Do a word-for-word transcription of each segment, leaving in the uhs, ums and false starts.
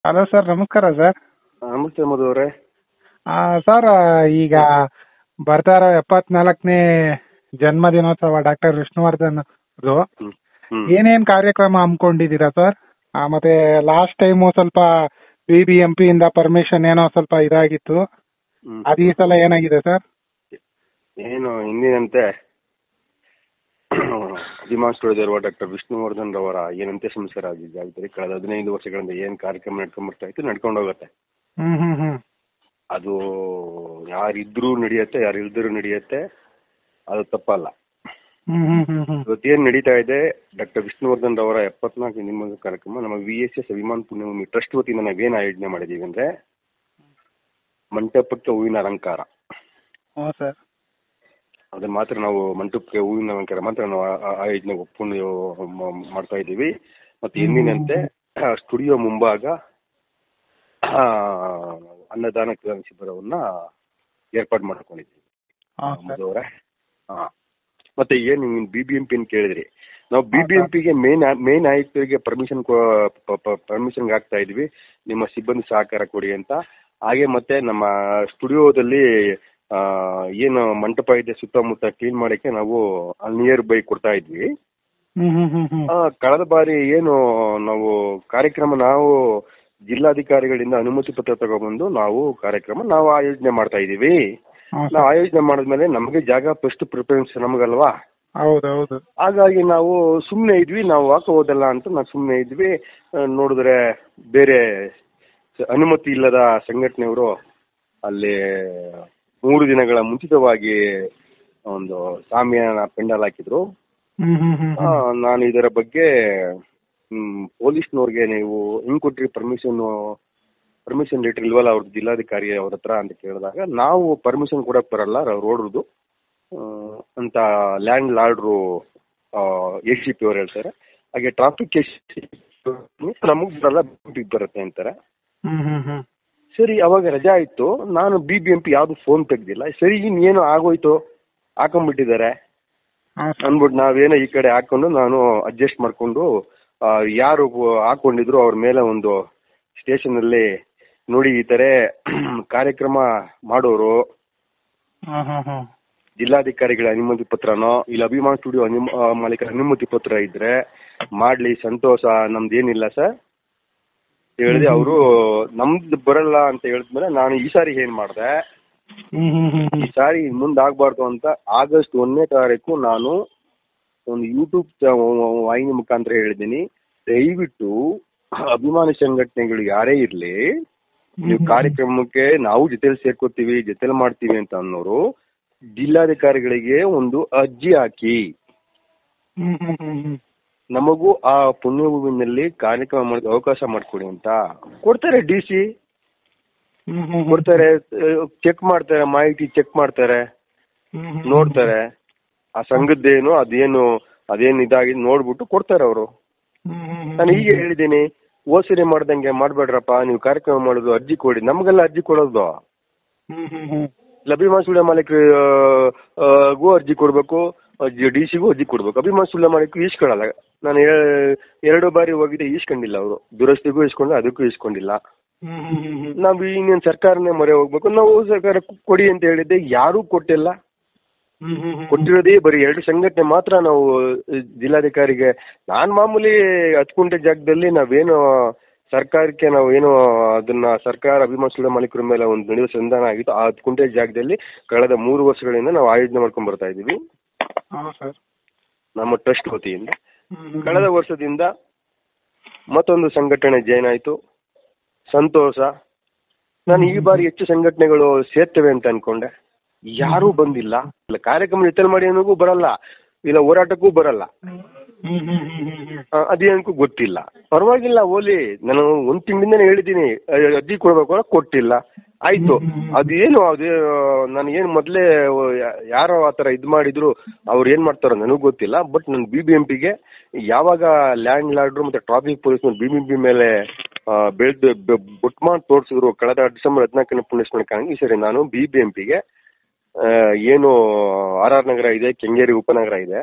Hello sir, ನಮಸ್ಕಾರ sir. ನಮಸ್ತೆ ಮಧು ಅವರೇ. ಸರ್, ಈಗ ಬರ್ತಾ ಇರೋ ಎಪ್ಪತ್ನಾಲ್ಕನೇ ಜನ್ಮ ದಿನೋತ್ಸವ ಡಾಕ್ಟರ್ ವಿಷ್ಣುವರ್ಧನ್ ಅದು ಹ್ಮ್ ಹ್ಮ್ ಏನೇನ್ ಕಾರ್ಯಕ್ರಮ ಹಮ್ಮಿಕೊಂಡಿದ್ದೀರಾ ಸರ್? ಆ, ಮತ್ತೆ ಲಾಸ್ಟ್ ಟೈಮು ಸ್ವಲ್ಪ ಬಿ ಬಿ ಎಂ ಪಿ ಇಂದ ಪರ್ಮಿಷನ್ ಏನೋ ಸ್ವಲ್ಪ ಇದಾಗಿತ್ತು. ಹ್ಮ್. ಅದು ಈ ಸಲ ಏನಾಗಿದೆ ಸರ್? ಏನು ಹಿಂದಿನಂತೆ ಅಭಿಮಾನ್ ಸ್ಟುಡಿಯೋದಲ್ಲಿರುವ ಡಾಕ್ಟರ್ ವಿಷ್ಣುವರ್ಧನ್ ರವರ ಏನಂತೆ ಸಂಸ್ಕಾರ ಆಗಿದ್ದಾರೆ. ಕಳೆದ ಹದಿನೈದು ವರ್ಷಗಳಿಂದ ಏನ್ ಕಾರ್ಯಕ್ರಮ ನಡ್ಕೊಂಡ್ ಬರ್ತಾ ಇತ್ತು ನಡ್ಕೊಂಡು ಹೋಗುತ್ತೆ. ಹ್ಮ್ ಹ್ಮ್ ಹ್ಮ್ ಅದು ಯಾರಿದ್ರು ನಡೆಯುತ್ತೆ, ಯಾರು ಇಲ್ದಿರು ನಡೆಯುತ್ತೆ, ಅದು ತಪ್ಪಲ್ಲ. ಹ್ಮ್ ಹ್ಮ್ ಹ್ಮ್ ಹ್ಮ್ ಇವತ್ತೇನ್ ನಡೀತಾ ಇದೆ ಡಾಕ್ಟರ್ ವಿಷ್ಣುವರ್ಧನ್ ರವರ ಎಪ್ಪತ್ನಾಲ್ಕು ನಿಮ್ಮ ಕಾರ್ಯಕ್ರಮ ನಮ್ಮ V S S Abhiman Punyabhoomi trust ವತಿಯಿಂದ ನಾವೇನ್ ಆಯೋಜನೆ ಮಾಡಿದೀವಿ ಅಂದ್ರೆ ಮಂಟಪಕ್ಕೆ ಹೂವಿನ ಅಲಂಕಾರ. ಹ್ಞೂ ಸರ್. ಅದನ್ನ ಮಾತ್ರ ನಾವು ಮಂಟಪಕ್ಕೆ ಹೂವಿನ ಅಲಂಕಾರ ಮಾತ್ರ ನಾವು ಆಯೋಜನೆ ಒಪ್ಕೊಂಡು ಮಾಡ್ತಾ ಇದ್ದೀವಿ. ಮತ್ತೆ ಎಂದಿನಂತೆ ಸ್ಟುಡಿಯೋ ಮುಂಭಾಗ ಅನ್ನದಾನ ಶಿಬಿರವನ್ನ ಏರ್ಪಾಡು ಮಾಡ್ಕೊಂಡಿದ್ದೀವಿ. ಮಧುವರೇ, ಹಾ. ಮತ್ತೆ ಏನ್ ಬಿ ಬಿ ಎಂ ಪಿ ಕೇಳಿದ್ರಿ, ನಾವು ಬಿ ಬಿ ಎಂ ಪಿಗೆ ಮೇನ್ ಮೇನ್ ಆಯುಕ್ತರಿಗೆ ಪರ್ಮಿಷನ್ ಪರ್ಮಿಷನ್ ಆಗ್ತಾ ಇದೀವಿ, ನಿಮ್ಮ ಸಿಬ್ಬಂದಿ ಸಹಕಾರ ಕೊಡಿ ಅಂತ. ಹಾಗೆ ಮತ್ತೆ ನಮ್ಮ ಸ್ಟುಡಿಯೋದಲ್ಲಿ ಏನು ಮಂಟಪ ಇದೆ ಸುತ್ತಮುತ್ತ ಕ್ಲೀನ್ ಮಾಡಕ್ಕೆ ನಾವು ನಿಯರ್ ಬೈ ಕೊಡ್ತಾ ಇದ್ವಿ. ಕಳೆದ ಬಾರಿ ಏನು ನಾವು ಕಾರ್ಯಕ್ರಮ ನಾವು ಜಿಲ್ಲಾಧಿಕಾರಿಗಳಿಂದ ಅನುಮತಿ ಪತ್ರ ತಗೊಬಂದು ನಾವು ಕಾರ್ಯಕ್ರಮ ನಾವು ಆಯೋಜನೆ ಮಾಡ್ತಾ ಇದೀವಿ. ನಾವು ಆಯೋಜನೆ ಮಾಡಿದ್ಮೇಲೆ ನಮಗೆ ಜಾಗ ಫಸ್ಟ್ ಪ್ರಿಫರೆನ್ಸ್ ನಮಗಲ್ವಾ? ಹೌದೌದು. ಹಾಗಾಗಿ ನಾವು ಸುಮ್ಮನೆ ಇದ್ವಿ, ನಾವು ವಾಕ ಹೋದಲ್ಲ ಅಂತ ನಾವು ಸುಮ್ಮನೆ ಇದ್ವಿ. ನೋಡಿದ್ರೆ ಬೇರೆ ಅನುಮತಿ ಇಲ್ಲದ ಸಂಘಟನೆಯವರು ಅಲ್ಲಿ ಮೂರು ದಿನಗಳ ಮುಂಚಿತವಾಗಿ ಒಂದು ಸಾಮಿಯಾನ ಪೆಂಡಲ್ ಹಾಕಿದ್ರು. ನಾನು ಇದರ ಬಗ್ಗೆ ಪೊಲೀಸ್ನವ್ರಿಗೆ ನೀವು ಹೆಂಗ್ ಕೊಟ್ರಿ ಪರ್ಮಿಷನ್ ಪರ್ಮಿಷನ್ ಲೆಟರ್ ಇಲ್ವಲ್ಲ ಅವ್ರದ್ದು ಜಿಲ್ಲಾಧಿಕಾರಿ ಅವ್ರ ಹತ್ರ ಅಂತ ಕೇಳಿದಾಗ, ನಾವು ಪರ್ಮಿಷನ್ ಕೊಡಕ್ ಬರಲ್ಲ ರೋಡ್ದು ಅಂತ ಲ್ಯಾಂಡ್ ಲಾರ್ಡ್ರು ಎ ಸಿ ಪಿ ಅವ್ರು ಹೇಳ್ತಾರೆ. ಹಾಗೆ ಟ್ರಾಫಿಕ್ ನಮಗ್ ಬರಲ್ಲ, ಬರುತ್ತೆ ಅಂತಾರೆ. ಸರಿ, ಅವಾಗ ರಜಾ ಆಯ್ತು. ನಾನು ಬಿ ಬಿ ಎಂ ಪಿ ಯಾವ್ದು ಫೋನ್ ತೆಗ್ದಿಲ್ಲ. ಸರಿ, ಇನ್ನೇನು ಆಗೋಯ್ತು, ಹಾಕೊಂಡ್ಬಿಟ್ಟಿದ್ದಾರೆ ಅಂದ್ಬಿಟ್ಟು ನಾವೇನೋ ಈ ಕಡೆ ಹಾಕೊಂಡು ನಾನು ಅಡ್ಜಸ್ಟ್ ಮಾಡ್ಕೊಂಡು ಯಾರು ಹಾಕೊಂಡಿದ್ರು ಅವ್ರ ಮೇಲೆ ಒಂದು ಸ್ಟೇಷನ್ ಅಲ್ಲಿ ನೋಡಿ ಈ ತರ ಕಾರ್ಯಕ್ರಮ ಮಾಡೋರು ಜಿಲ್ಲಾಧಿಕಾರಿಗಳ ಅನುಮತಿ ಪತ್ರನೋ ಇಲ್ಲ ಅಭಿಮಾನ್ ಸ್ಟುಡಿಯೋ ಮಾಲೀಕರ ಅನುಮತಿ ಪತ್ರ ಇದ್ರೆ ಮಾಡ್ಲಿ, ಸಂತೋಷ, ನಮ್ದೇನಿಲ್ಲ ಸರ್ ಹೇಳಿದೆ. ಅವರು ನಮ್ದು ಬರಲ್ಲ ಅಂತ ಹೇಳಿದ್ಮೇಲೆ ನಾನು ಈ ಸಾರಿ ಏನ್ ಮಾಡ್ದೆ, ಈ ಸಾರಿ ಮುಂದಾಗಬಾರ್ದು ಅಂತ ಆಗಸ್ಟ್ ಒಂದನೇ ತಾರೀಕು ನಾನು ಒಂದು ಯೂಟ್ಯೂಬ್ ವಾಹಿನಿ ಮುಖಾಂತರ ಹೇಳಿದ್ದೀನಿ, ದಯವಿಟ್ಟು ಅಭಿಮಾನಿ ಸಂಘಟನೆಗಳು ಯಾರೇ ಇರ್ಲಿ, ನೀವು ಕಾರ್ಯಕ್ರಮಕ್ಕೆ ನಾವು ಜೊತೆಲಿ ಸೇರ್ಕೋತೀವಿ, ಜೊತೆಲಿ ಮಾಡ್ತೀವಿ ಅಂತ ಅನ್ನೋರು ಜಿಲ್ಲಾಧಿಕಾರಿಗಳಿಗೆ ಒಂದು ಅರ್ಜಿ ಹಾಕಿ ನಮಗೂ ಆ ಪುಣ್ಯಭೂಮಿನಲ್ಲಿ ಕಾರ್ಯಕ್ರಮ ಮಾಡೋಕೆ ಅವಕಾಶ ಮಾಡಿಕೊಡಿ ಅಂತ ಕೊಡ್ತಾರೆ. ಡಿ ಸಿ ಕೊಡ್ತಾರೆ, ಚೆಕ್ ಮಾಡ್ತಾರೆ, ಮಾಹಿತಿ ಚೆಕ್ ಮಾಡ್ತಾರೆ, ನೋಡ್ತಾರೆ ಆ ಸಂಘದ್ದೇನು ಅದೇನು ಅದೇನು ಇದಾಗಿ ನೋಡ್ಬಿಟ್ಟು ಕೊಡ್ತಾರೆ ಅವರು. ನಾನು ಹೀಗೆ ಹೇಳಿದ್ದೀನಿ, ಓಸರಿ ಮಾಡ್ದಂಗೆ ಮಾಡ್ಬೇಡ್ರಪ್ಪ, ನೀವು ಕಾರ್ಯಕ್ರಮ ಮಾಡೋದು ಅರ್ಜಿ ಕೊಡಿ. ನಮ್ಗೆಲ್ಲ ಅರ್ಜಿ ಕೊಡೋದು ಅಭಿಮಾನ್ ಸ್ಟುಡಿಯೋ ಮಾಲೀಕರಿಗೂ ಅರ್ಜಿ ಕೊಡ್ಬೇಕು, ಡಿ ಸಿಗೂ ಅರ್ಜಿ ಕೊಡ್ಬೇಕು. ಅಭಿಮಾನ್ ಸ್ಟುಡಿಯೋ ಮಾಲೀಕರು ಈಸ್ಕೊಳ್ಳಲ್ಲ. ನಾನು ಎರಡು ಬಾರಿ ಹೋಗಿದ್ದೆ, ಈಸ್ಕೊಂಡಿಲ್ಲ ಅವರು. ದುರಸ್ತಿಗೂ ಇಸ್ಕೊಂಡ್ರೆ ಅದಕ್ಕೂ ಇಸ್ಕೊಂಡಿಲ್ಲ. ನಾವು ಇನ್ನೇನು ಸರ್ಕಾರನೇ ಮೊರೆ ಹೋಗ್ಬೇಕು. ನಾವು ಸರ್ಕಾರ ಕೊಡಿ ಅಂತ ಹೇಳಿದ್ದೆ, ಯಾರೂ ಕೊಟ್ಟಿಲ್ಲ. ಕೊಟ್ಟಿರೋದೇ ಬರೀ ಎರಡು ಸಂಘಟನೆ ಮಾತ್ರ. ನಾವು ಜಿಲ್ಲಾಧಿಕಾರಿಗೆ ನಾನ್ ಮಾಮೂಲಿ ಹತ್ತು ಕುಂಟೆ ಜಾಗದಲ್ಲಿ ನಾವೇನು ಸರ್ಕಾರಕ್ಕೆ ನಾವು ಏನು ಅದನ್ನ ಸರ್ಕಾರ ಅಭಿಮಾನ್ ಸ್ಟುಡಿಯೋ ಮಾಲೀಕರ ಮೇಲೆ ಒಂದು ನಡೆಯುವ ಸಂಧಾನ ಆಗಿತ್ತು. ಆ ಹತ್ತು ಕುಂಟೆ ಜಾಗದಲ್ಲಿ ಕಳೆದ ಮೂರು ವರ್ಷಗಳಿಂದ ನಾವು ಆಯೋಜನೆ ಮಾಡ್ಕೊಂಡ್ ಬರ್ತಾ ಇದೀವಿ ನಮ್ಮ ಟ್ರಸ್ಟ್ ವತಿಯಿಂದ. ಕಳೆದ ವರ್ಷದಿಂದ ಮತ್ತೊಂದು ಸಂಘಟನೆ ಜಾಯ್ನ್ ಆಯ್ತು, ಸಂತೋಷ. ನಾನು ಈ ಬಾರಿ ಹೆಚ್ಚು ಸಂಘಟನೆಗಳು ಸೇರ್ತವೆ ಅಂತ ಅನ್ಕೊಂಡೆ, ಯಾರೂ ಬಂದಿಲ್ಲ. ಇಲ್ಲ ಕಾರ್ಯಕ್ರಮ ಜೊತೆ ಮಾಡಿ ಅನ್ನೋಗೂ ಬರಲ್ಲ, ಇಲ್ಲ ಹೋರಾಟಕ್ಕೂ ಬರಲ್ಲ, ಅದೇನಕ್ಕೂ ಗೊತ್ತಿಲ್ಲ. ಪರವಾಗಿಲ್ಲ, ಓಲಿ, ನಾನು ಒಂದ್ ತಿಂಗಳಿಂದನೇ ಹೇಳಿದ್ದೀನಿ ಅರ್ಜಿ ಕೊಡ್ಬೇಕು, ಕೊಟ್ಟಿಲ್ಲ. ಆಯ್ತು, ಅದೇನು ಅದೇ ನಾನು ಮೊದಲೇ ಯಾರೋ ಆತರ ಇದ್ ಮಾಡಿದ್ರು, ಅವ್ರು ಏನ್ ಮಾಡ್ತಾರೋ ನನಗೂ ಗೊತ್ತಿಲ್ಲ. ಬಟ್ ನಾನು ಬಿ ಬಿ ಎಂ ಪಿಗೆ ಯಾವಾಗ ಲ್ಯಾಂಡ್ ಲಾರ್ಡ್ರು ಮತ್ತೆ traffic police B B M P ಮೇಲೆ ಬೆಳೆದು ಬುಟ್ಮಾನ್ ತೋರಿಸಿದ್ರು ಕಳೆದ ಡಿಸೆಂಬರ್ ಹದಿನಾಲ್ಕನೇ ಪುಣ್ಯಸ್ಮರಣೆ. ಈ ಸರಿ ನಾನು ಬಿ ಬಿ ಎಂ ಪಿಗೆ ಏನು ಆರ್ ಆರ್ ನಗರ ಇದೆ, ಕೆಂಗೇರಿ ಉಪನಗರ ಇದೆ,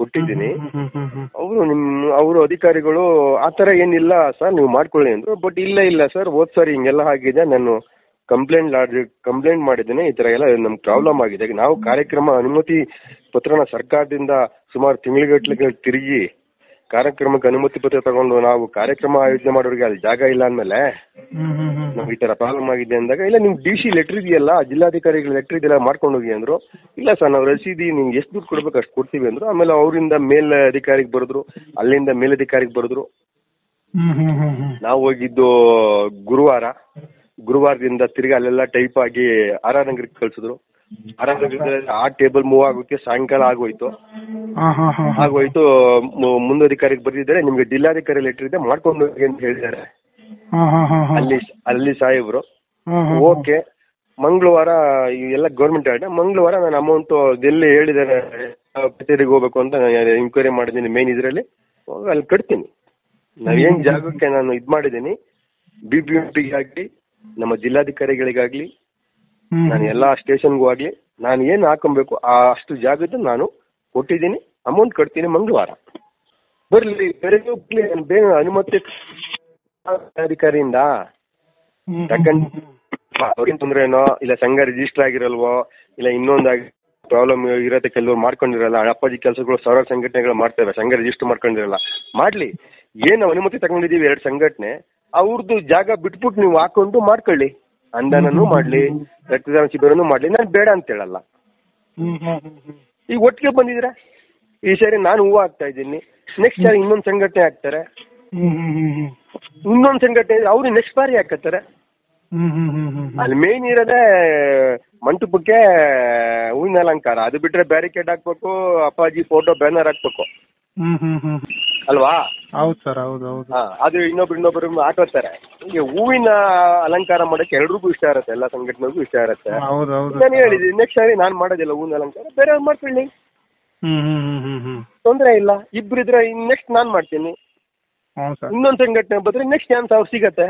ಕೊಟ್ಟಿದ್ದೀನಿ. ಹ್ಮ್ ಹ್ಮ್ ಹ್ಮ್ ಅವರು ನಿಮ್ ಅವರು ಅಧಿಕಾರಿಗಳು ಆತರ ಏನಿಲ್ಲ ಸರ್ ನೀವು ಮಾಡ್ಕೊಳ್ಳಿ ಅಂದ್ರು. ಬಟ್ ಇಲ್ಲ ಇಲ್ಲ ಸರ್ ಹೋದ್ ಸರಿ ಹಿಂಗೆಲ್ಲ ಆಗಿದೆ, ನಾನು ಕಂಪ್ಲೇಂಟ್ ಕಂಪ್ಲೇಂಟ್ ಮಾಡಿದ್ದೇನೆ, ಈ ತರ ಎಲ್ಲ ನಮ್ ಪ್ರಾಬ್ಲಮ್ ಆಗಿದೆ. ನಾವು ಕಾರ್ಯಕ್ರಮ ಅನುಮತಿ ಪತ್ರನ ಸರ್ಕಾರದಿಂದ ಸುಮಾರು ತಿಂಗಳಿಗಟ್ಲೆ ತಿರುಗಿ ಕಾರ್ಯಕ್ರಮಕ್ಕೆ ಅನುಮತಿ ಪತ್ರ ತಗೊಂಡು ನಾವು ಕಾರ್ಯಕ್ರಮ ಆಯೋಜನೆ ಮಾಡೋರಿಗೆ ಅಲ್ಲಿ ಜಾಗ ಇಲ್ಲ ಅಂದ್ಮೇಲೆ ಹ್ಮ್ ಹ್ಮ್ ಹ್ಮ್ ನಮ್ಗೆ ಈ ತರ ಪ್ರಾಬ್ಲಮ್ ಆಗಿದೆ ಅಂದಾಗ, ಇಲ್ಲ ನಿಮ್ ಡಿ ಸಿ ಲೆಟರ್ ಇದೆಯಲ್ಲ, ಜಿಲ್ಲಾಧಿಕಾರಿಗಳ ಲೆಟರ್ ಇದೆಲ್ಲ ಮಾಡ್ಕೊಂಡು ಹೋಗಿ ಅಂದ್ರು. ಇಲ್ಲ ಸರ್ ನಾವು ರಸೀದಿ ನಿಮ್ಗೆ ಎಷ್ಟು ದುಡ್ಡು ಕೊಡ್ಬೇಕು ಅಷ್ಟು ಕೊಡ್ತೀವಿ ಅಂದ್ರು. ಆಮೇಲೆ ಅವರಿಂದ ಮೇಲ್ ಅಧಿಕಾರಿಗೆ ಬರೆದ್ರು, ಅಲ್ಲಿಂದ ಮೇಲಧಿಕಾರಿಗೆ ಬರೆದ್ರು. ಹ್ಮ್ ಹ್ಮ್ ಹ್ಮ್ ಹ್ಮ್ ನಾವು ಹೋಗಿದ್ದು ಗುರುವಾರ, ಗುರುವಾರದಿಂದ ತಿರ್ಗಿ ಅಲ್ಲೆಲ್ಲ ಟೈಪ್ ಆಗಿ ಆರ್ ಆರ್ ನಗರಕ್ಕೆ ಕಳ್ಸಿದ್ರು. ಆರ್ ಆರ್ ನಗರದಲ್ಲಿ ಆ ಟೇಬಲ್ ಮೂವ್ ಆಗೋಕೆ ಸಾಯಂಕಾಲ ಆಗೋಯ್ತು. ಹಾ ಹಾ ಹಾ ಆಗೋಯ್ತು ಮುಂದಧಿಕಾರಿಗೆ ಬರ್ದಿದ್ದಾರೆ, ನಿಮ್ಗೆ ಜಿಲ್ಲಾಧಿಕಾರಿ ಲೆಟರ್ ಇದೆ ಮಾಡ್ಕೊಂಡು ಹೋಗಿ ಅಂತ ಹೇಳಿದ್ದಾರೆ ಹಾ ಹಾ ಹಾ ಹಾ ಅಲ್ಲಿ ಅಲ್ಲಿ ಸಾಹೇಬ್ರು. ಹ್ಮ್ ಹ್ಮ್ ಓಕೆ, ಮಂಗಳವಾರ ಎಲ್ಲ ಗೌರ್ಮೆಂಟ್ ಆಡ ಮಂಗಳವಾರ ನಾನು ಅಮೌಂಟ್ ಎಲ್ಲಿ ಹೇಳಿದ್ದಾರೆ ಕಚೇರಿಗೆ ಹೋಗ್ಬೇಕು ಅಂತ ಎಂಕ್ವೈರಿ ಮಾಡಿದ್ದೀನಿ ಮೇನ್ ಇದರಲ್ಲಿ, ಅಲ್ಲಿ ಕಟ್ತೀನಿ. ನಾವ್ ಏನ್ ಜಾಗಕ್ಕೆ ನಾನು ಇದ್ ಮಾಡಿದ್ದೀನಿ, ಬಿ ಬಿ ಎಂ ಪಿಗೆ ಆಗ್ಲಿ ನಮ್ಮ ಜಿಲ್ಲಾಧಿಕಾರಿಗಳಿಗಾಗ್ಲಿ ನಾನು ಎಲ್ಲಾ ಸ್ಟೇಷನ್ಗೂ ಆಗ್ಲಿ ನಾನು ಏನ್ ಹಾಕೊಬೇಕು ಆ ಅಷ್ಟು ಜಾಗದ ನಾನು ಕೊಟ್ಟಿದ್ದೀನಿ, ಅಮೌಂಟ್ ಕಟ್ತೀನಿ. ಮಂಗಳವಾರ ಬರ್ಲಿ, ಬೇರೆ ಬೇರೆ ಅನುಮತಿ ಅಧಿಕಾರಿಯಿಂದ ತಕೊಂಡ್ ಅವ್ರಿನ್ ತೊಂದ್ರೆ ಏನೋ, ಇಲ್ಲ ಸಂಘ ರಿಜಿಸ್ಟರ್ ಆಗಿರಲ್ವೋ, ಇಲ್ಲ ಇನ್ನೊಂದಾಗಿ ಪ್ರಾಬ್ಲಮ್ ಇರತ್ತೆ, ಕೆಲವರು ಮಾಡ್ಕೊಂಡಿರಲ್ಲ, ಅಪ್ಪಾಜಿ ಕೆಲಸಗಳು ಸಾವಿರ ಸಂಘಟನೆಗಳು ಮಾಡ್ತೇವೆ, ಸಂಘ ರಿಜಿಸ್ಟರ್ ಮಾಡ್ಕೊಂಡಿರಲ್ಲ. ಮಾಡ್ಲಿ, ಏನು ಅನುಮತಿ ತಗೊಂಡಿದೀವಿ ಎರಡು ಸಂಘಟನೆ, ಅವ್ರದ್ದು ಜಾಗ ಬಿಟ್ಬಿಟ್ಟು ನೀವು ಹಾಕೊಂಡು ಮಾಡ್ಕೊಳ್ಳಿ, ಅಂದಾನೂ ಮಾಡ್ಲಿ, ರಕ್ತದಾನ ಶಿಬಿರನೂ ಮಾಡ್ಲಿ, ನಾನು ಬೇಡ ಅಂತ ಹೇಳಲ್ಲ. ಈಗ ಒಟ್ಟಿಗೆ ಬಂದಿದ್ರೆ ಈ ಸಾರಿ ನಾನು ಹೂವು ಹಾಕ್ತಾ ಇದ್ದೀನಿ, ನೆಕ್ಸ್ಟ್ ಸಾರಿ ಇನ್ನೊಂದು ಸಂಘಟನೆ ಹಾಕ್ತಾರೆ, ಇನ್ನೊಂದು ಸಂಘಟನೆ ಅವ್ರು ನೆಕ್ಸ್ಟ್ ಬಾರಿ ಹಾಕತ್ತಾರೆ. ಅಲ್ಲಿ ಮೇನ್ ಇರೋದೇ ಮಂಟಪಕ್ಕೆ ಹೂವಿನ ಅಲಂಕಾರ, ಅದು ಬಿಟ್ರೆ ಬ್ಯಾರಿಕೇಡ್ ಹಾಕ್ಬೇಕು, ಅಪ್ಪಾಜಿ ಫೋಟೋ ಬ್ಯಾನರ್ ಹಾಕ್ಬೇಕು ಅಲ್ವಾ? ಹೌದು ಸರ್, ಹೌದು ಹೌದು. ಅದು ಇನ್ನೊಬ್ರು ಇನ್ನೊಬ್ರು ಹಾಕೋತಾರೆ. ಈಗ ಹೂವಿನ ಅಲಂಕಾರ ಮಾಡಕ್ಕೆ ಎಲ್ರಿಗೂ ಇಷ್ಟ ಇರುತ್ತೆ, ಎಲ್ಲ ಸಂಘಟನೆಗೂ ಇಷ್ಟ ಇರುತ್ತೆ. ನಾನು ಹೇಳಿದ್ದೀನಿ ನೆಕ್ಸ್ಟ್ ಸಾರಿ ನಾನ್ ಮಾಡೋದಿಲ್ಲ ಹೂವಿನ ಅಲಂಕಾರ, ಬೇರೆಯವ್ರು ಮಾಡ್ಕೊಳ್ಳಿ, ತೊಂದ್ರೆ ಇಲ್ಲ. ಇಬ್ರಿದ್ರೆ ನೆಕ್ಸ್ಟ್ ನಾನ್ ಮಾಡ್ತೀನಿ, ಇನ್ನೊಂದು ಸಂಘಟನೆ ಬಂದ್ರೆ ನೆಕ್ಸ್ಟ್ ಚಾನ್ಸ್ ಅವ್ರು ಸಿಗತ್ತೆ.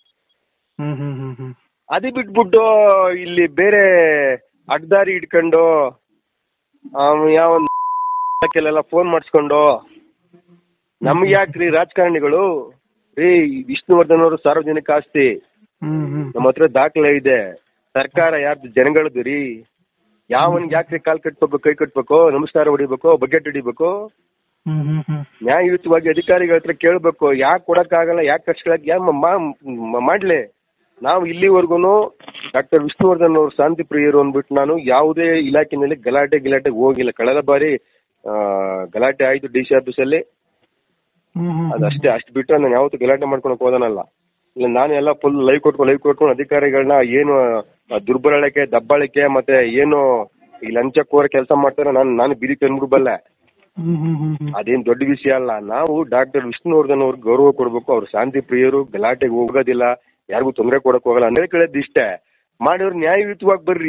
ಅದೇ ಬಿಟ್ಬಿಟ್ಟು ಇಲ್ಲಿ ಬೇರೆ ಅಡ್ಡದಾರಿ ಇಟ್ಕೊಂಡು ಯಾವ ಕೆಲವೆಲ್ಲ ಫೋನ್ ಮಾಡಿಸ್ಕೊಂಡು ನಮ್ಗೆ ಯಾಕ್ರಿ ರಾಜಕಾರಣಿಗಳು ರೀ, ವಿಷ್ಣುವರ್ಧನ್ ಅವರು ಸಾರ್ವಜನಿಕ ಆಸ್ತಿ, ನಮ್ಮ ಹತ್ರ ದಾಖಲೆ ಇದೆ, ಸರ್ಕಾರ ಯಾರ್ದು ಜನಗಳದ್ದು ರೀ, ಯಾವನ್ಗೆ ಯಾಕ್ರಿ ಕಾಲ್ ಕಟ್ಬೇಕು, ಕೈ ಕಟ್ಬೇಕು, ನಮಸ್ಕಾರ ಹೊಡಿಬೇಕು, ಬಕೆಟ್ ಹೊಡಿಬೇಕು, ನ್ಯಾಯಯುತವಾಗಿ ಅಧಿಕಾರಿಗಳ ಹತ್ರ ಕೇಳ್ಬೇಕು, ಯಾಕೆ ಕೊಡಕ್ಕಾಗಲ್ಲ, ಯಾಕೆ ಖರ್ಚುಗಳಾಗ ಯಾ ಮಾಡ್ಲಿ. ನಾವು ಇಲ್ಲಿವರೆಗೂ ಡಾಕ್ಟರ್ ವಿಷ್ಣುವರ್ಧನ್ ಅವರು ಶಾಂತಿ ಪ್ರಿಯರು ಅಂದ್ಬಿಟ್ಟು ನಾನು ಯಾವುದೇ ಇಲಾಖೆನಲ್ಲಿ ಗಲಾಟೆ ಗಿಲಾಟೆಗೆ ಹೋಗಿಲ್ಲ. ಕಳೆದ ಬಾರಿ ಗಲಾಟೆ ಆಯ್ತು ಡಿ ಸಿ ಆಫೀಸಲ್ಲಿ, ಅದಷ್ಟೇ. ಅಷ್ಟು ಬಿಟ್ಟರೆ ನಾನು ಯಾವತ್ತೂ ಗಲಾಟೆ ಮಾಡ್ಕೊಳಕ್ ಹೋದನಲ್ಲ. ಇಲ್ಲ ನಾನು ಎಲ್ಲ ಫುಲ್ ಲೈವ್ ಕೊಟ್ಕೊಂಡು ಲೈವ್ ಕೊಟ್ಕೊಂಡು ಅಧಿಕಾರಿಗಳನ್ನ ಏನು ದುರ್ಬಳಕೆ ದಬ್ಬಾಳಿಕೆ ಮತ್ತೆ ಏನು ಈ ಲಂಚಕೋರ ಕೆಲಸ ಮಾಡ್ತಾರೆ ನಾನು ನಾನು ಬಿಡಿ ತಂದ್ಬಿಡ್ಬಲ್ಲೆ, ಅದೇನ್ ದೊಡ್ಡ ವಿಷಯ ಅಲ್ಲ. ನಾವು ಡಾಕ್ಟರ್ ವಿಷ್ಣುವರ್ಧನ್ ಅವ್ರಿಗೆ ಗೌರವ ಕೊಡ್ಬೇಕು, ಅವ್ರು ಶಾಂತಿ ಪ್ರಿಯರು, ಗಲಾಟೆಗೆ ಹೋಗೋದಿಲ್ಲ, ಯಾರಿಗೂ ತೊಂದರೆ ಕೊಡಕ್ ಹೋಗಲ್ಲ. ಅಂದ್ರೆ ಕೇಳೋದು ಇಷ್ಟೇ, ಮಾಡಿದ್ರು ನ್ಯಾಯಯುತವಾಗಿ ಬರ್ರಿ,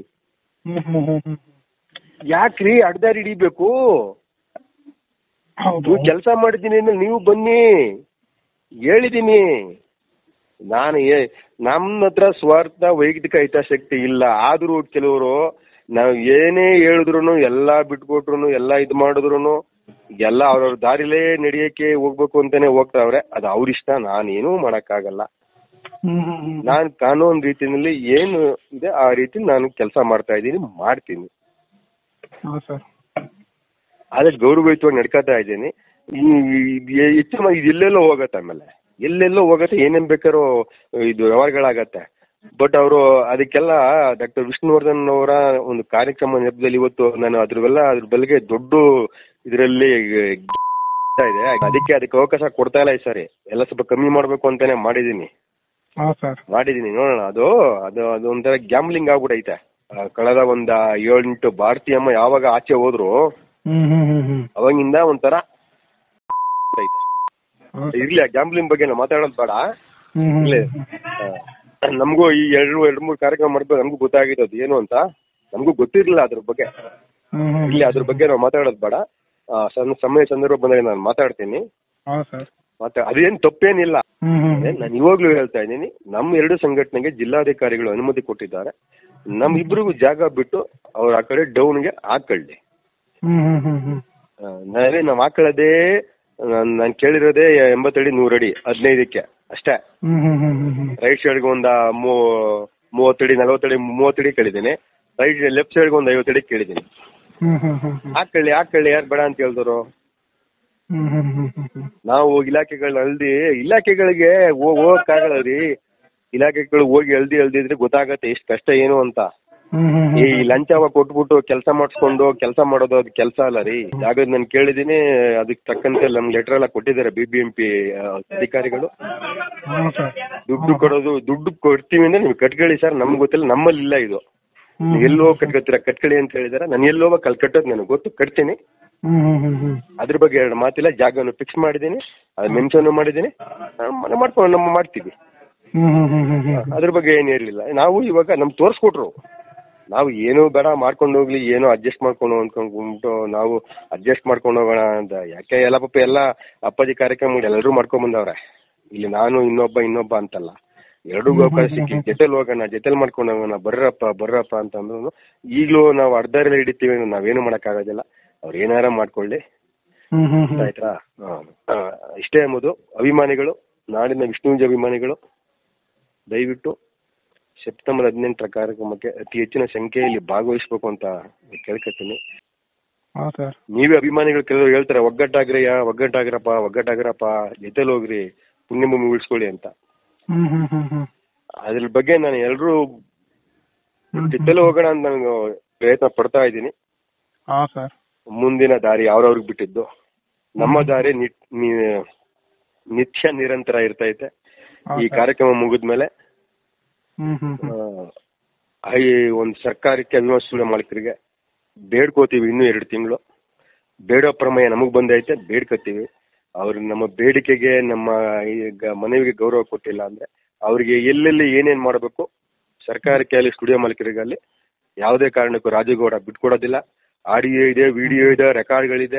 ಯಾಕ್ರಿ ಅಡ್ದಾರಿ ಹಿಡಿಬೇಕು? ನೀವು ಕೆಲಸ ಮಾಡಿದ್ದೀನಿ ಅಂದ್ರೆ ನೀವು ಬನ್ನಿ, ಹೇಳಿದೀನಿ ನಾನು. ನಮ್ಮ ಹತ್ರ ಸ್ವಾರ್ಥ ವೈಯಕ್ತಿಕ ಹಿತಾಸಕ್ತಿ ಇಲ್ಲ. ಆದ್ರೂ ಕೆಲವರು ನಾವ್ ಏನೇ ಹೇಳಿದ್ರು ಎಲ್ಲಾ ಬಿಟ್ಕೊಟ್ರು ಎಲ್ಲಾ ಇದ್ ಮಾಡಿದ್ರು ಎಲ್ಲ ಅವ್ರವ್ರ ದಾರಿಲೇ ನಡೆಯಕ್ಕೆ ಹೋಗ್ಬೇಕು ಅಂತಾನೆ ಹೋಗ್ತಾವ್ರೆ. ಅದು ಅವ್ರಿಷ್ಟ, ನಾನೇನು ಮಾಡಕ್ಕಾಗಲ್ಲ. ನಾನ್ ಕಾನೂನು ರೀತಿಯಲ್ಲಿ ಏನು ಇದೆ ಆ ರೀತಿ ನಾನು ಕೆಲಸ ಮಾಡ್ತಾ ಇದ್ದೀನಿ, ಮಾಡ್ತೀನಿ. ಆದ್ರೆ ಗೌರವಯುತವಾಗಿ ನಡ್ಕೋತಾ ಇದ್ದೀನಿ. ಹೆಚ್ಚು ಇದೆಲ್ಲೆಲ್ಲೋ ಹೋಗತ್ತೆ, ಆಮೇಲೆ ಎಲ್ಲೆಲ್ಲೋ ಹೋಗತ್ತೆ, ಏನೇನ್ ಬೇಕಾದ್ರೂ ಇದು ವ್ಯವಹಾರಗಳಾಗತ್ತೆ. ಬಟ್ ಅವರು ಅದಕ್ಕೆಲ್ಲ ಡಾಕ್ಟರ್ ವಿಷ್ಣುವರ್ಧನ್ ಅವರ ಒಂದು ಕಾರ್ಯಕ್ರಮ ನೆಪದಲ್ಲಿ ಇವತ್ತು ನಾನು ಅದ್ರವೆಲ್ಲ ಅದ್ರ ಬೆಲೆಗೆ ದೊಡ್ಡ ಇದರಲ್ಲಿ ಇದೆ. ಅದಕ್ಕೆ ಅದಕ್ಕೆ ಅವಕಾಶ ಕೊಡ್ತಾ ಇಲ್ಲ ಈ ಸಾರಿ, ಎಲ್ಲ ಸ್ವಲ್ಪ ಕಮ್ಮಿ ಮಾಡ್ಬೇಕು ಅಂತಾನೆ ಮಾಡಿದೀನಿ ಮಾಡಿದೀನಿ ನೋಡೋಣ. ಅದು ಅದು ಅದು ಒಂಥರ ಗ್ಯಾಮ್ಲಿಂಗ್ ಆಗ್ಬಿಟ್ಟೈತೆ. ಕಳೆದ ಒಂದ ಏಳೆಂಟು ಭಾರತೀಯಮ್ಮ ಯಾವಾಗ ಆಚೆ ಹೋದ್ರು ಅವಾಗಿಂದ ಒಂಥರ ಐತೆ. ಇರ್ಲಿ, ಆ ಗ್ಯಾಮ್ಲಿಂಗ್ ಬಗ್ಗೆ ನಾವು ಮಾತಾಡೋದು ಬೇಡ. ಇರ್ಲಿ, ನಮಗೂ ಈ ಎರಡು ಎರಡು ಮೂರು ಕಾರ್ಯಕ್ರಮ ಮಾಡ್ಬೇಕು, ನಮಗೂ ಗೊತ್ತಾಗಿದೆ ಅದು ಏನು ಅಂತ, ನಮಗೂ ಗೊತ್ತಿರ್ಲಿಲ್ಲ ಅದ್ರ ಬಗ್ಗೆ. ಇಲ್ಲಿ ಅದ್ರ ಬಗ್ಗೆ ನಾವು ಮಾತಾಡೋದು ಬೇಡ. ಸಮಯ ಸಂದರ್ಭ ಬಂದಾಗ ನಾನು ಮಾತಾಡ್ತೀನಿ. ಮತ್ತೆ ಅದೇನ್ ತಪ್ಪೇನಿಲ್ಲ. ನಾನು ಇವಾಗ್ಲೂ ಹೇಳ್ತಾ ಇದ್ದೀನಿ, ನಮ್ಮ ಎರಡು ಸಂಘಟನೆಗೆ ಜಿಲ್ಲಾಧಿಕಾರಿಗಳು ಅನುಮತಿ ಕೊಟ್ಟಿದ್ದಾರೆ. ನಮ್ ಇಬ್ರಿಗೂ ಜಾಗ ಬಿಟ್ಟು ಅವ್ರ ಆ ಕಡೆ ಡೌನ್ಗೆ ಹಾಕೊಳ್ಳಿ. ನಾವೇ ನಾವು ಹಾಕೊಳ್ಳೋದೇ ನಾನು ಕೇಳಿರೋದೇ ಎಂಬತ್ತಡಿ ನೂರಡಿ ಹದಿನೈದಕ್ಕೆ ಅಷ್ಟೇ. ಹ್ಮ್ ಹ್ಮ್ ಹ್ಮ್ ಹ್ಮ್ ಹ್ಮ್ ರೈಟ್ ಸೈಡ್ಗೆ ಒಂದು ಮೂವತ್ತಡಿ ನಲವತ್ತಡಿ ಮೂವತ್ತಡಿ ಕೇಳಿದ್ದೀನಿ. ರೈಟ್ ಲೆಫ್ಟ್ ಸೈಡ್ಗೆ ಒಂದು ಐವತ್ತಡಿ ಕೇಳಿದ್ದೀನಿ. ಹ್ಮ್ ಹ್ಮ್ ಹ್ಮ್ ಹ್ಮ್ ಹಾಕೊಳ್ಳಿ ಹಾಕೊಳ್ಳಿ ಯಾರು ಬೇಡ ಅಂತ ಹೇಳ್ದವರು. ಹ್ಮ್ ಹ್ಮ್ ಹ್ಮ್ ಹ್ಮ್ ಹ್ಮ್ ನಾವು ಇಲಾಖೆಗಳನ್ನ ಅಲ್ದಿ ಇಲಾಖೆಗಳಿಗೆ ಹೋಗಕ್ಕಾಗಲ್ಲ ರೀ. ಇಲಾಖೆಗಳು ಹೋಗಿ ಅಲ್ದಿ ಅಲ್ದಿದ್ರೆ ಗೊತ್ತಾಗತ್ತೆ ಎಷ್ಟು ಕಷ್ಟ ಏನು ಅಂತ. ಹ್ಮ್ ಹ್ಮ್ ಈ ಲಂಚವ ಕೊಟ್ಬಿಟ್ಟು ಕೆಲಸ ಮಾಡಿಸ್ಕೊಂಡು ಕೆಲಸ ಮಾಡೋದು ಅದು ಕೆಲಸ ಅಲ್ಲ ರೀ. ಜಾಗದ ನಾನು ಕೇಳಿದೀನಿ, ಅದಕ್ಕೆ ತಕ್ಕಂತೆ ನಮ್ಗೆ ಲೆಟರ್ ಎಲ್ಲ ಕೊಟ್ಟಿದ್ದಾರೆ ಬಿ ಬಿ ಎಂ ಪಿ ಅಧಿಕಾರಿಗಳು. ಹ್ಮ್ ಸರ್ ದುಡ್ಡು ಕೊಡೋದು ದುಡ್ಡು ಕೊಡ್ತೀವಿ ಅಂದ್ರೆ ನೀವು ಕಟ್ಕೊಳ್ಳಿ ಸರ್, ನಮ್ಗೆ ಗೊತ್ತಿಲ್ಲ, ನಮ್ಮಲ್ಲಿ ಇಲ್ಲ ಇದು. ಎಲ್ಲೋ ಕಟ್ಕೊತೀರಾ ಕಟ್ಕೊಳ್ಳಿ ಅಂತ ಹೇಳಿದಾರೆ. ನಾನು ಎಲ್ಲೋ ಕಲ್ ಕಟ್ಟೋದು ನನಗೆ ಗೊತ್ತು, ಕಟ್ತೀನಿ. ಹ್ಮ್ ಹ್ಮ್ ಹ್ಮ್ ಹ್ಮ್ ಅದ್ರ ಬಗ್ಗೆ ಎರಡು ಮಾತಿಲ್ಲ. ಜಾಗವನ್ನು ಫಿಕ್ಸ್ ಮಾಡಿದ್ದೀನಿ, ಅದು ಮೆನ್ಷನ್ ಮಾಡಿದ್ದೀನಿ, ಮಾಡ್ಕೊಂಡು ನಮ್ಮ ಮಾಡ್ತೀವಿ. ಹ್ಮ್ ಹ್ಮ್ ಹ್ಮ್ ಹ್ಮ್ ಹ್ಮ್ ಅದ್ರ ಬಗ್ಗೆ ಏನು ಇರಲಿಲ್ಲ. ನಾವು ಇವಾಗ ನಮ್ಗೆ ತೋರಿಸ್ಕೊಟ್ರು, ನಾವು ಏನೂ ಬೇಡ ಮಾಡ್ಕೊಂಡು ಹೋಗ್ಲಿ, ಏನೋ ಅಡ್ಜಸ್ಟ್ ಮಾಡ್ಕೊಂಡು ಅಂದ್ಕೊಂಡ್ಬಿಟ್ಟು ನಾವು ಅಡ್ಜಸ್ಟ್ ಮಾಡ್ಕೊಂಡು ಹೋಗೋಣ ಅಂತ. ಯಾಕೆ ಎಲ್ಲ ಪಾಪ ಎಲ್ಲ ಅಪ್ಪಾಜಿ ಕಾರ್ಯಕ್ರಮ ಎಲ್ಲರೂ ಮಾಡ್ಕೊಂಡ್ ಬಂದವ್ರೆ. ಇಲ್ಲಿ ನಾನು ಇನ್ನೊಬ್ಬ ಇನ್ನೊಬ್ಬ ಅಂತಲ್ಲ, ಎರಡೂ ಅವಕಾಶ ಸಿಕ್ಕಿ ಜೊತೆಲಿ ಹೋಗೋಣ, ಜೊತೆಲಿ ಮಾಡ್ಕೊಂಡು ಹೋಗೋಣ, ಬರ್ರಪ್ಪ ಬರ್ರಪ್ಪ ಅಂತಂದ್ರು. ಈಗಲೂ ನಾವು ಅರ್ಧದಲ್ಲಿ ಹಿಡಿತೀವಿ, ನಾವೇನು ಮಾಡೋಕ್ಕಾಗೋದಿಲ್ಲ. ಅವ್ರು ಏನಾರ ಮಾಡ್ಕೊಳ್ಳಿ, ಆಯ್ತಾ. ಇಷ್ಟೇ ಎಂಬುದು ಅಭಿಮಾನಿಗಳು, ನಾಡಿನ ವಿಷ್ಣುವಿನ ಅಭಿಮಾನಿಗಳು ದಯವಿಟ್ಟು ಸೆಪ್ಟೆಂಬರ್ ಹದಿನೆಂಟರ ಕಾರ್ಯಕ್ರಮಕ್ಕೆ ಅತಿ ಹೆಚ್ಚಿನ ಸಂಖ್ಯೆಯಲ್ಲಿ ಭಾಗವಹಿಸಬೇಕು ಅಂತ ಕೇಳ್ಕೊತೀನಿ. ನೀವೇ ಅಭಿಮಾನಿಗಳು ಕೆಲವರು ಹೇಳ್ತಾರೆ ಒಗ್ಗಟ್ಟಾಗ್ರಯ್ಯ, ಒಗ್ಗಟ್ಟಾಗ್ರಪ್ಪ ಒಗ್ಗಟ್ಟಾಗ್ರಪ್ಪ ಜೊತೆಲಿ ಹೋಗ್ರಿ, ಪುಣ್ಯಭೂಮಿ ಉಳಿಸ್ಕೊಳ್ಳಿ ಅಂತ. ಅದ್ರ ಬಗ್ಗೆ ನಾನು ಎಲ್ರೂ ಜೊತೆಲಿ ಹೋಗೋಣ ಅಂತ ನಾನು ಪ್ರಯತ್ನ ಪಡ್ತಾ ಇದ್ದೀನಿ. ಮುಂದಿನ ದಾರಿ ಅವ್ರವ್ರಿಗೆ ಬಿಟ್ಟಿದ್ದು, ನಮ್ಮ ದಾರಿ ನಿತ್ಯ ನಿರಂತರ ಇರ್ತೈತೆ. ಈ ಕಾರ್ಯಕ್ರಮ ಮುಗಿದ್ಮೇಲೆ ಒಂದು ಸರ್ಕಾರಕ್ಕೆ ಅಭಿಮಾನ ಸ್ಟುಡಿಯೋ ಮಾಲೀಕರಿಗೆ ಬೇಡ್ಕೋತೀವಿ, ಇನ್ನೂ ಎರಡು ತಿಂಗಳು ಬೇಡೋ ಪ್ರಮೇಯ ನಮಗ್ ಬಂದೈತೆ, ಬೇಡ್ಕೋತೀವಿ. ಅವ್ರು ನಮ್ಮ ಬೇಡಿಕೆಗೆ ನಮ್ಮ ಈಗ ಮನವಿಗೆ ಗೌರವ ಕೊಟ್ಟಿಲ್ಲ ಅಂದ್ರೆ ಅವ್ರಿಗೆ ಎಲ್ಲೆಲ್ಲಿ ಏನೇನ್ ಮಾಡಬೇಕು ಸರ್ಕಾರಕ್ಕೆ ಅಲ್ಲಿ ಸ್ಟುಡಿಯೋ ಮಾಲೀಕರಿಗಲ್ಲಿ ಯಾವುದೇ ಕಾರಣಕ್ಕೂ ರಾಜುಗೌಡ ಬಿಟ್ಕೊಡೋದಿಲ್ಲ. ಆಡಿಯೋ ಇದೆ, ವಿಡಿಯೋ ಇದೆ, ರೆಕಾರ್ಡ್ಗಳಿದೆ,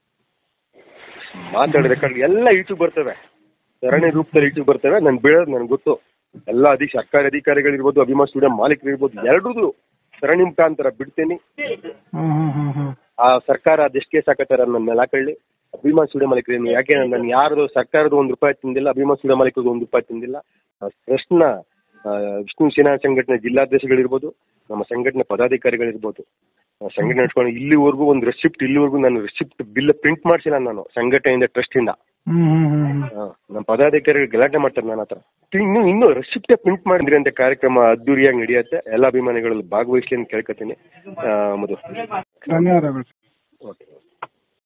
ಮಾತಾಡೋ ರೆಕಾರ್ಡ್ ಎಲ್ಲ ಯೂಟ್ಯೂಬ್ ಬರ್ತವೆ, ಸರಣಿ ರೂಪದಲ್ಲಿ ಯೂಟ್ಯೂಬ್ ಬರ್ತವೆ. ನನ್ ಬೀಳೋದು ನನ್ಗೆ ಗೊತ್ತು. ಎಲ್ಲ ಅಧಿಕ ಸರ್ಕಾರಿ ಅಧಿಕಾರಿಗಳಿರ್ಬೋದು, ಅಭಿಮಾನ ಸ್ಟುಡಿಯೋ ಮಾಲೀಕರಿರ್ಬೋದು, ಎರಡೂ ಸರಣಿ ಮುಖಾಂತರ ಬಿಡ್ತೀನಿ. ಆ ಸರ್ಕಾರ ಅದೆಷ್ಟು ಕೇಸ್ ಹಾಕತ್ತಾರ ನನ್ನ ಮೇಲೆ ಹಾಕೊಳ್ಳಿ. ಅಭಿಮಾನ ಸ್ಟುಡಿಯೋ ಮಾಲೀಕರೇನು, ಯಾಕೆ ನಾನು ಯಾರ್ದು ಸರ್ಕಾರದ ಒಂದು ರೂಪಾಯಿ ತಿಂದಿಲ್ಲ, ಅಭಿಮಾನ ಸ್ಟುಡಿಯೋ ಮಾಲೀಕರದ್ದು ಒಂದು ರೂಪಾಯಿ ತಿಂದಿಲ್ಲ. ಪ್ರಶ್ನ ವಿಷ್ಣು ಸೇನಾ ಸಂಘಟನೆ ಜಿಲ್ಲಾಧ್ಯಕ್ಷಗಳಿರ್ಬೋದು, ನಮ್ಮ ಸಂಘಟನೆ ಪದಾಧಿಕಾರಿಗಳಿರ್ಬೋದು, ಸಂಘಟನೆ ನಡ್ಕೊಂಡು ಇಲ್ಲಿವರೆಗೂ ಒಂದು ರೆಸಿಪ್ಟ್ ಇಲ್ಲಿವರೆಗೂ ನಾನು ರೆಸಿಪ್ಟ್ ಬಿಲ್ ಪ್ರಿಂಟ್ ಮಾಡಿಸಿಲ್ಲ ನಾನು ಸಂಘಟನೆಯಿಂದ, ಟ್ರಸ್ಟ್ ಇಂದ. ನಮ್ಮ ಪದಾಧಿಕಾರಿಗಳು ಗಲಾಟೆ ಮಾಡ್ತಾರೆ ನನ್ನ ಹತ್ರ, ಇನ್ನು ಇನ್ನು ರೆಸಿಪ್ಟೇ ಪ್ರಿಂಟ್ ಮಾಡಿದ್ರಿ ಅಂತ. ಕಾರ್ಯಕ್ರಮ ಅದ್ದೂರಿಯಾಗಿ ನಡೆಯುತ್ತೆ, ಎಲ್ಲ ಅಭಿಮಾನಿಗಳಲ್ಲಿ ಭಾಗವಹಿಸಲಿ ಅಂತ ಕೇಳ್ಕೊತೀನಿ. ಮಧು, ಧನ್ಯವಾದಗಳು. ಓಕೆ.